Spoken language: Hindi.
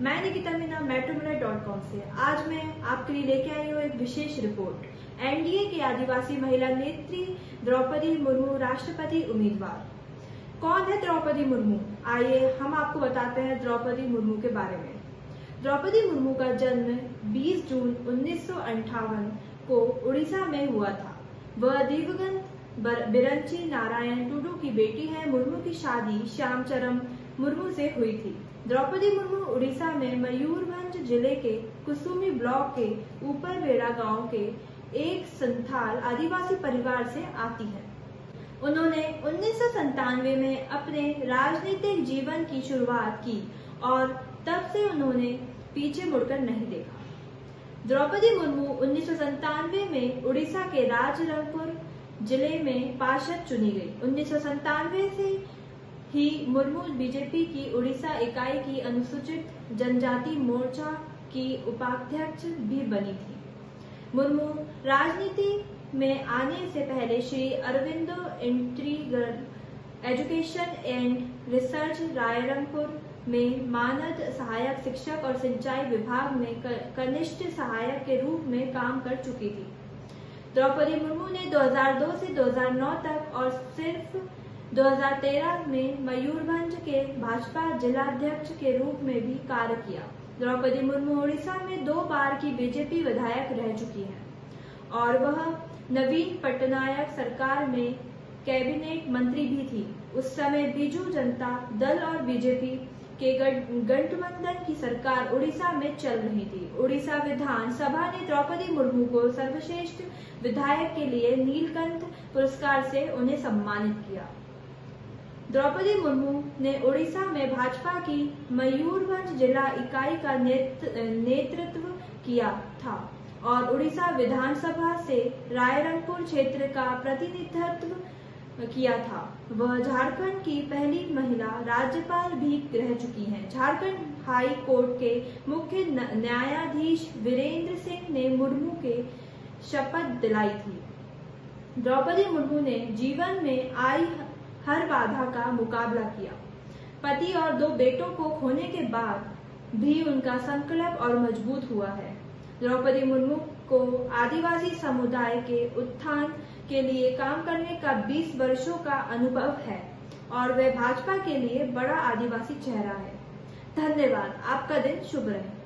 मैं निकिता मीना metrominute.com से आज मैं आपके लिए लेके आई हूँ एक विशेष रिपोर्ट। एनडीए के आदिवासी महिला नेत्री द्रौपदी मुर्मू राष्ट्रपति उम्मीदवार। कौन है द्रौपदी मुर्मू? आइए हम आपको बताते हैं द्रौपदी मुर्मू के बारे में। द्रौपदी मुर्मू का जन्म 20 जून 1958 को उड़ीसा में हुआ था। वह दिवंगत बिरंची नारायण टुडू की बेटी है। मुर्मू की शादी श्यामचरण मुर्मू से हुई थी। द्रौपदी मुर्मू उड़ीसा में मयूरभंज जिले के कुसुमी ब्लॉक के ऊपरबेड़ा गांव के एक संथाल आदिवासी परिवार से आती है। उन्होंने 1997 में अपने राजनीतिक जीवन की शुरुआत की और तब से उन्होंने पीछे मुड़कर नहीं देखा। द्रौपदी मुर्मू 1997 में उड़ीसा के राजरंगपुर जिले में पार्षद चुनी गई। 1997 से ही मुर्मू बीजेपी की उड़ीसा इकाई की अनुसूचित जनजाति मोर्चा की उपाध्यक्ष भी बनी थी। मुर्मू राजनीति में आने से पहले Shri Aurobindo integral education and research Rairangpur में मानद सहायक शिक्षक और सिंचाई विभाग में कनिष्ठ सहायक के रूप में काम कर चुकी थी। द्रौपदी मुर्मू ने 2002 से 2009 तक और सिर्फ 2013 में मयूरभंज के भाजपा जिलाध्यक्ष के रूप में भी कार्य किया। द्रौपदी मुर्मू उड़ीसा में 2 बार की बीजेपी विधायक रह चुकी हैं और वह नवीन पटनायक सरकार में कैबिनेट मंत्री भी थी। उस समय बीजू जनता दल और बीजेपी के गठबंधन की सरकार उड़ीसा में चल रही थी। उड़ीसा विधान सभा ने द्रौपदी मुर्मू को सर्वश्रेष्ठ विधायक के लिए नीलकंठ पुरस्कार से उन्हें सम्मानित किया। द्रौपदी मुर्मू ने उड़ीसा में भाजपा की मयूरभंज जिला इकाई का नेतृत्व किया था और उड़ीसा विधानसभा से रायरंगपुर क्षेत्र का प्रतिनिधित्व किया था। वह झारखंड की पहली महिला राज्यपाल भी रह चुकी हैं। झारखंड हाई कोर्ट के मुख्य न्यायाधीश वीरेंद्र सिंह ने मुर्मू के शपथ दिलाई थी। द्रौपदी मुर्मू ने जीवन में आई हर बाधा का मुकाबला किया। पति और 2 बेटों को खोने के बाद भी उनका संकल्प और मजबूत हुआ है। द्रौपदी मुर्मू को आदिवासी समुदाय के उत्थान के लिए काम करने का 20 वर्षों का अनुभव है और वह भाजपा के लिए बड़ा आदिवासी चेहरा है। धन्यवाद। आपका दिन शुभ रहे।